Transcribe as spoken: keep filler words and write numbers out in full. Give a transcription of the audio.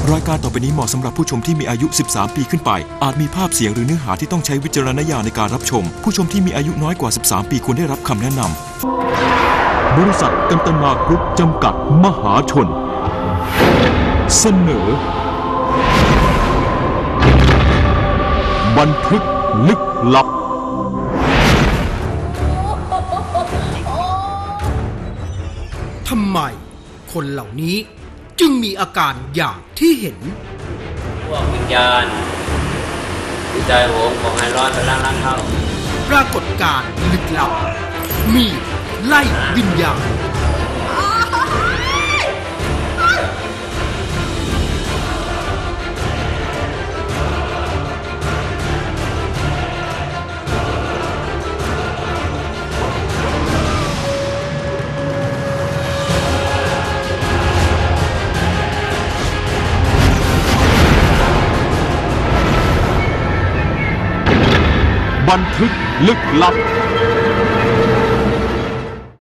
รายการต่อไปนี้เหมาะสำหรับผู้ชมที่มีอายุสิบสามปีขึ้นไปอาจมีภาพเสียงหรือเนื้อหาที่ต้องใช้วิจารณญาณในการรับชมผู้ชมที่มีอายุน้อยกว่าสิบสามปีควรได้รับคำแนะนำบริษัทกันตนากรุ๊ปจำกัดมหาชนเสนอบันทึกลึกลับทำไมคนเหล่านี้จึงมีอาการอย่างที่เห็นพวกวิญญาณวิจัยโหงของไอร้อนไปล้างล้างเข้าปรากฏการณ์ลึกลับมีไล่วิญญาณบันทึกลึกลับ